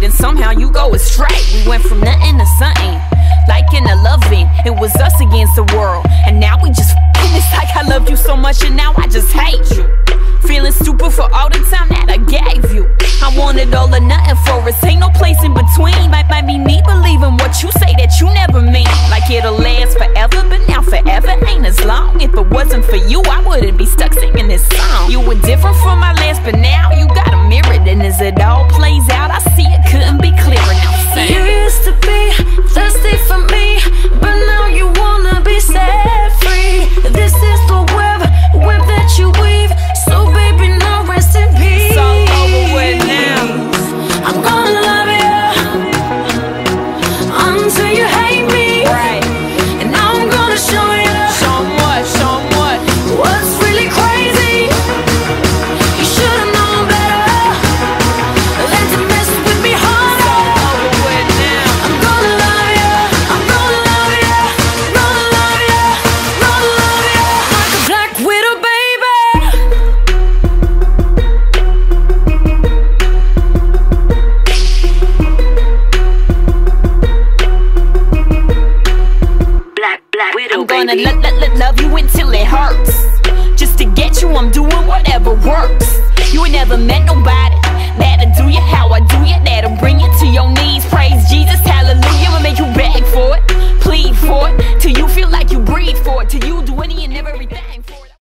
and somehow you go astray. We went from nothing to something, like in a loving. It was us against the world, and now we just f***ing. It's like I loved you so much and now I just hate you. Feeling stupid for all the time that I gave you. I wanted all or nothing for us, ain't no place in between. Might be me believing what you say that you never mean. Like it'll last forever, but now forever ain't as long. If it wasn't for you, I wouldn't be stuck singing this song. You were different from my last, but now you got a mirror. And as it all plays out, I see it couldn't be clearer. Now sing. You used to be thirsty for me, but now you wanna be set free. This is the web that you weave. So baby, now rest in peace. It's all over with now. I'm gonna love you until you hate me, Right. and now I'm gonna show you Show 'em what, show 'em what. what's really crazy. You should've known better than to mess with me It's harder. all over with now. I'm gonna love you, I'm gonna love you, gonna love you, gonna love you like a black widow, baby. Black widow, I'm gonna baby. love you until it hurts. Just to get you, I'm doing whatever works. You ain't never met nobody